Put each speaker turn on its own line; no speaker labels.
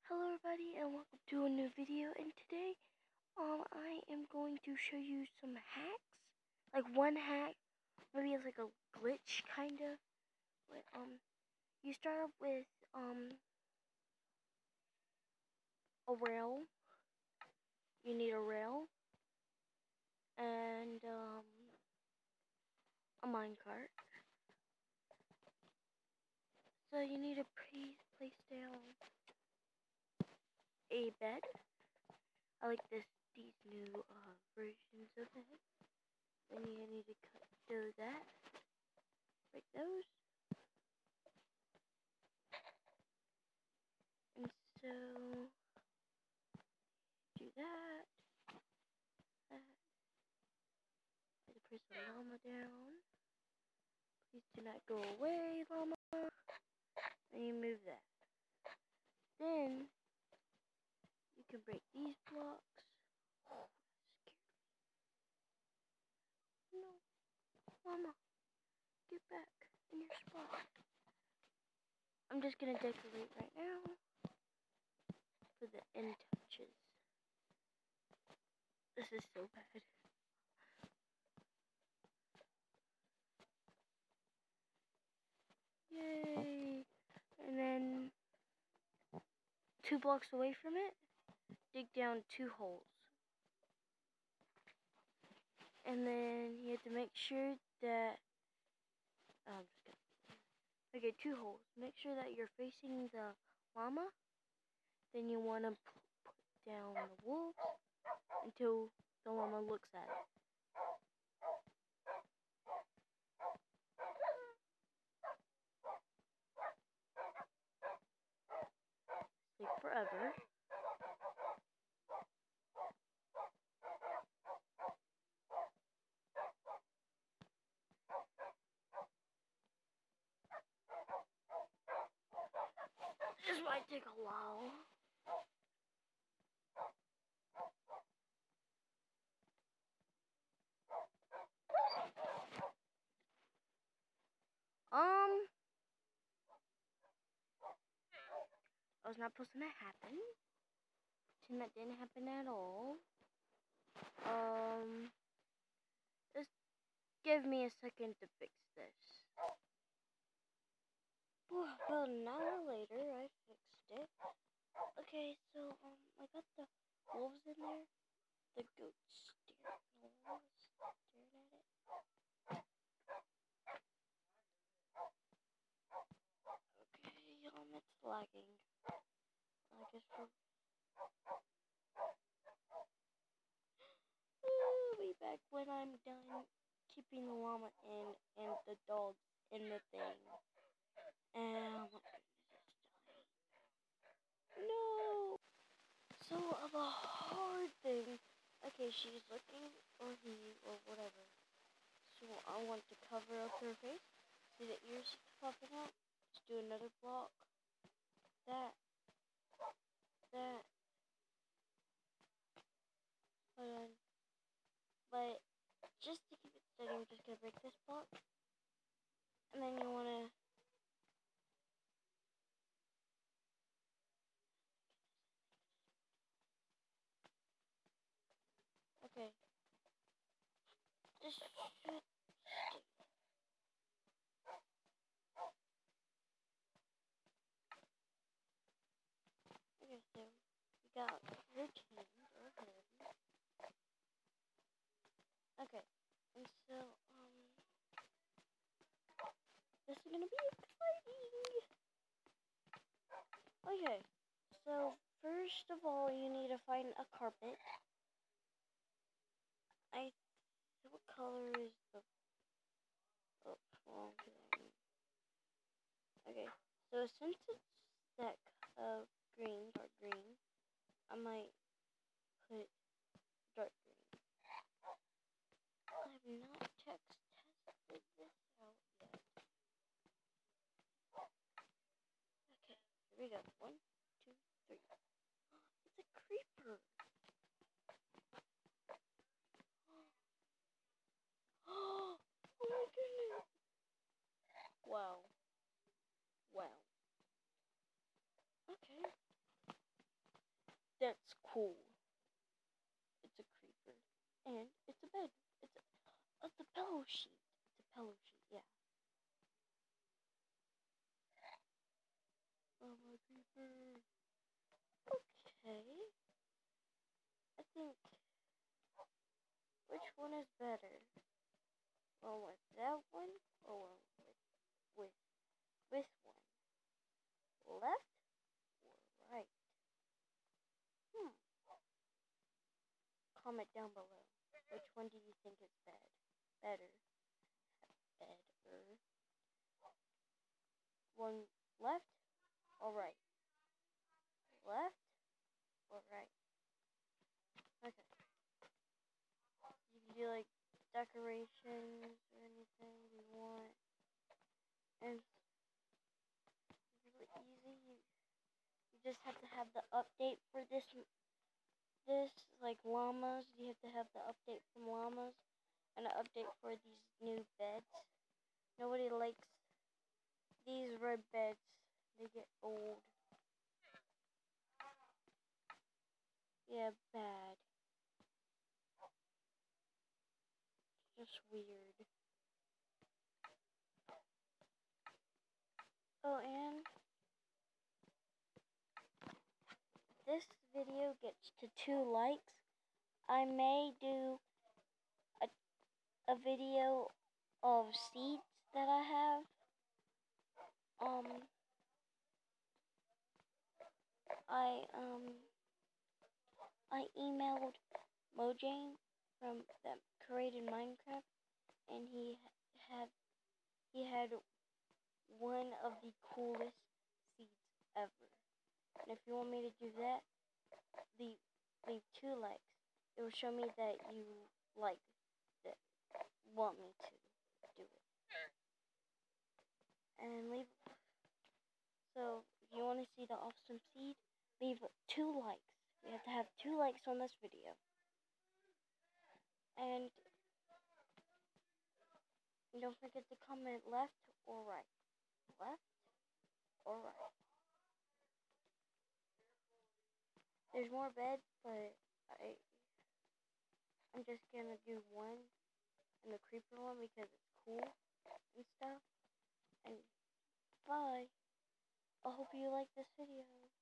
Hello everybody and welcome to a new video, and today I am going to show you some hacks. Like one hack, maybe it's like a glitch kind of. But you start off with a rail. You need a rail and a minecart. So you need to place down a bed. I like these new versions of it. Then you need to do that. Break those. And so do that. Press the llama down. Please do not go away, llama. And you move that. Then you can break these blocks. Oh, that scared me. No, llama, get back in your spot. I'm just gonna decorate right now for the end touches. This is so bad. Yay! And then 2 blocks away from it, dig down 2 holes. And then you have to make sure that okay, 2 holes. Make sure that you're facing the llama. Then you want to put down the wolf until the llama looks at it. Like forever. This might take a while. I was not supposed to happen. Pretend that didn't happen at all. Just give me a second to fix this. Well, an hour later, I fixed it. Okay, so, I got the wolves in there. The goats staring. The wolves staring at it. Okay, it's lagging. I guess we'll be back when I'm done keeping the llama in and the dog in the thing. And oh my goodness, it's dying. No! So of a hard thing. Okay, she's looking, or he, or whatever. So I want to cover up her face. See the ears popping out? Just do another block. That. Hold on. But just to keep it steady, I'm just gonna break this block. And then you wanna okay. Just shoot. Okay, so we got her chin or head. Okay, and so this is gonna be exciting. Okay, so first of all, you need to find a carpet. What color is the? Oh, well, okay. So since it's that green, dark green, I might put dark green. I have not tested this out yet. Okay, here we go. 1, 2, 3. It's a creeper. Oh my goodness. Wow. Wow. Okay. that's cool. It's a creeper. And it's a bed. It's a pillow sheet. It's a pillow sheet, yeah. Oh, my creeper. Okay. I think, which one is better? One with that one, or one with this one? Left or right? Comment down below. Which one do you think is better? Better. One left or right? Left or right? Okay. You can do like decorations or anything you want. And it's really easy. You just have to have the update for this like llamas. You have to have the update from llamas and an update for these new beds. Nobody likes these red beds. They get old. Yeah, bad. Just weird. Oh, and this video gets to 2 likes, I may do a video of seeds that I have. I emailed Mojang from that created Minecraft, and he had one of the coolest seeds ever. And if you want me to do that, leave 2 likes. It will show me that you like that, want me to do it. And so if you want to see the awesome seed, leave 2 likes. You have to have 2 likes on this video. And don't forget to comment left or right. Left or right. There's more beds, but I'm just gonna do one and the creeper one because it's cool and stuff. And bye. I hope you like this video.